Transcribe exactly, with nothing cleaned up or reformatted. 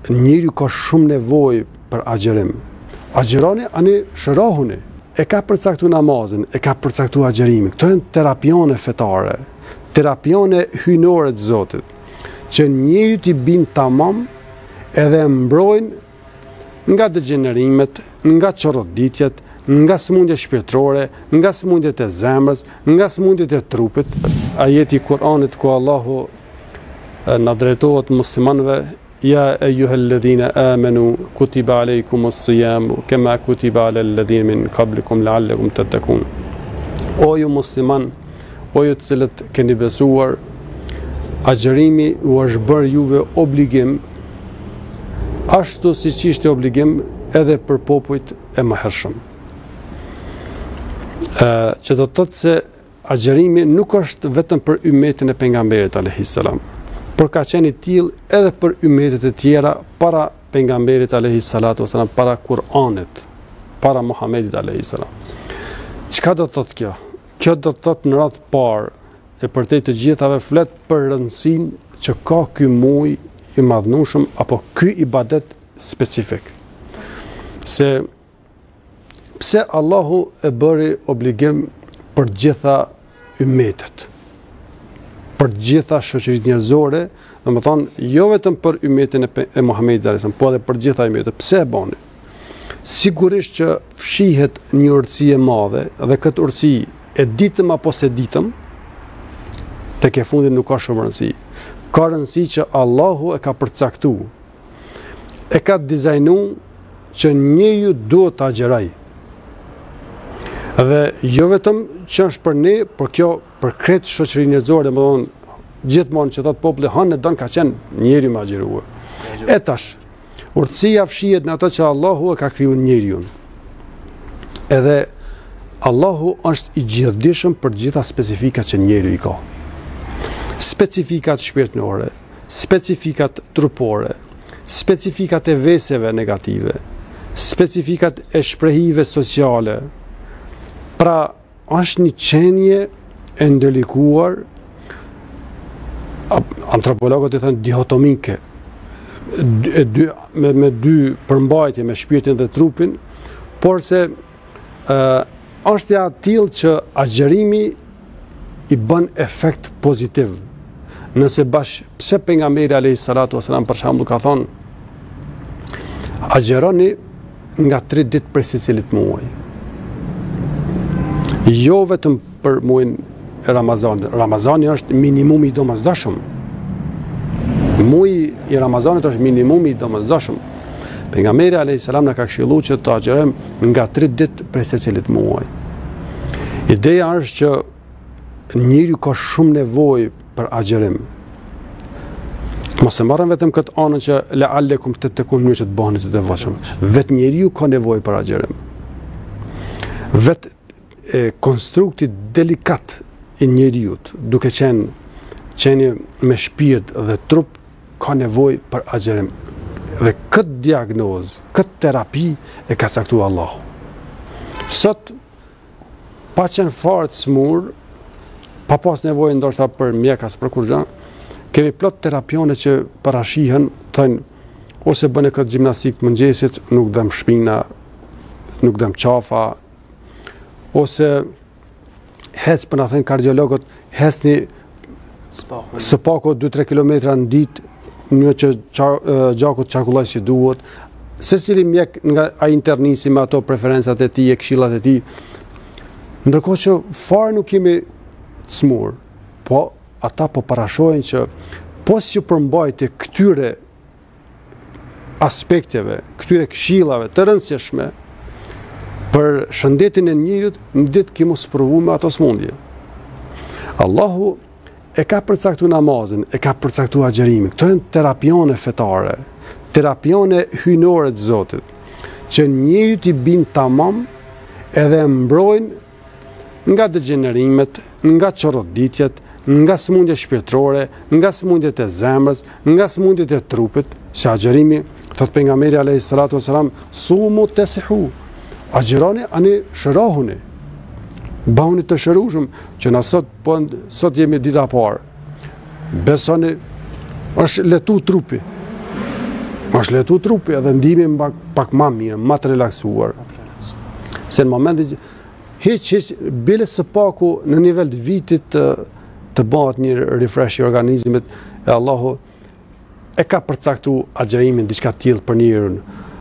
njeriu ka shumë nevojë për agjerim. Agjeroni ani shërahuni. E ka përcaktuar namazin, e ka përcaktuar agjerimin. Këto janë terapione fetare, terapione hyjnore të Zotit, që njeriu t'i bin tamam edhe mbrojnë nga degenerimet, nga çorroditjet, nga sëmundjet shpirtërore, nga sëmundjet e zemrës, nga sëmundjet e trupit. Ajeti i Kuranit ku Allahu na drejtohet muslimanëve: Ja eyyuhalladhina amanu kutiba alaykumus siyam kama kutiba alal ladhina min qablikum la'allakum tattaqun. O ju musliman, o ju të cilët keni besuar, agjerimi u është bërë juve obligim, ashtu siç ishte obligim edhe për popujt e mëhershëm. Që do të thotë se agjerimi nuk është vetëm për ummetin e pejgamberit alayhis salam, por ka qenë i tillë edhe për ummetet e tjera para pejgamberit alayhis salatu wasalam, para Kur'anit, para Muhamedit alayhis salam. Çka do të thotë kjo? Kjo do të thotë në radhë parë e përtej të gjithave flet për rëndësinë që ka ky muaj i madhnueshëm apo ky ibadet specifik. Se pse Allahu e bëri obligim për gjitha ummetet, për gjitha shoqëritë njerëzore, domethënë jo vetëm për ummetin e, e Muhamedit alayhis salam, po edhe për gjitha ummetet. Pse e bani? Sigurisht që fshihet një urtësi e madhe dhe këtë urtësi e ditëm apo se ditëm, tek e fundit nuk ka shumë rëndësi. Ka rëndësi që Allahu e ka përcaktuar, e ka dizajnuar që njeriu duhet ta agjeroj. Dhe jo vetëm që është për ne, por kjo për kretë shoqërinë njerëzore, domethënë gjithmonë që thot populli hanë don ka qenë njeriu më agjeruar. E tash, urtësia fshihet në ato që Allahu e ka krijuar njeriu. Edhe Allahu është i gjithdijshëm për gjitha specifikat që njeriu i ka. Specifikat shpirtërore, specifikat trupore, specifikat e veseve negative, specifikat e shprehive sociale. Pra, është një qenje e ndërlikuar, antropologët e thënë dihotomike, e dy, me, me dy përmbajtje, me shpirtin dhe trupin, por se e, është ja tillë që agjerimi i bën efekt pozitiv. Nëse bash, pse pejgamberi alayhis salatu wasalam për shembull ka thonë, agjeroni nga tre ditë prej secilit muaji. Jo vetëm për muajin e Ramazanit. Ramazani është minimumi i domosdoshëm. Muaji i Ramazanit është minimumi i domosdoshëm. Pejgamberi alayhis salam na ka këshilluar që të agjerojmë nga tre ditë prej secilit muaji. Ideja është që njeriu ka shumë nevojë për agjerim. Mos e marrëm vetëm këtë anën që la'allakum tattaqun, që të bëheni të devotshëm. Vetë njeriu ka nevojë për agjerim. Vetë e konstrukti delikat i njeriut, duke qenë qenie me shpirt dhe trup, ka nevojë për agjerim. Dhe këtë diagnozë, këtë terapi e ka caktuar Allahu. Sot, pa qenë fare të smur, pa pas nevojë ndoshta për mjekas, për kur gjë, kemi plot terapione që parashihen, thënë ose bëne këtë gjimnastik të mëngjesit, nuk dëm shpina, nuk dëm qafa, ose hec për na thënë kardiologët, hecni së paku dy tre kilometra në ditë, një që gjaku të qarkulloj si duhet, se cili mjek nga a internisi me ato preferencat e tij e këshillat e tij, ndërkohë që fare nuk kemi të smur, po ata po parashojnë që pos që përmbajtje këtyre aspekteve, këtyre këshillave të rëndësishme për shëndetin e njeriut, në ditë kemi sprovu me ato smundje. Allahu e ka përcaktuar namazin, e ka përcaktuar agjerimin. Këto janë terapione fetare, terapione hyjnore të Zotit, që njeriu t'i bin tamam edhe mbrojnë nga degenerimet, nga çorroditjet, nga sëmundjet shpirtërore, nga sëmundjet e zemrës, nga sëmundjet e trupit. Se agjerimi, thot pejgamberi alayhis salatu wasalam, sumu tasihu. Agjeroni ani shërahuni. Bahuni të shërushëm, që na sot, po, sot jemi dita parë. Besoni, është letu trupi. Ma shletu trupi edhe ndihemi pak, pak ma mirë, ma të relaksuar. Se në momentin hiç hiç bile së paku në nivel të vitit të, të bëhet një refresh i organizmit e Allahu e ka përcaktuar agjërimin diçka të tillë për njeriun.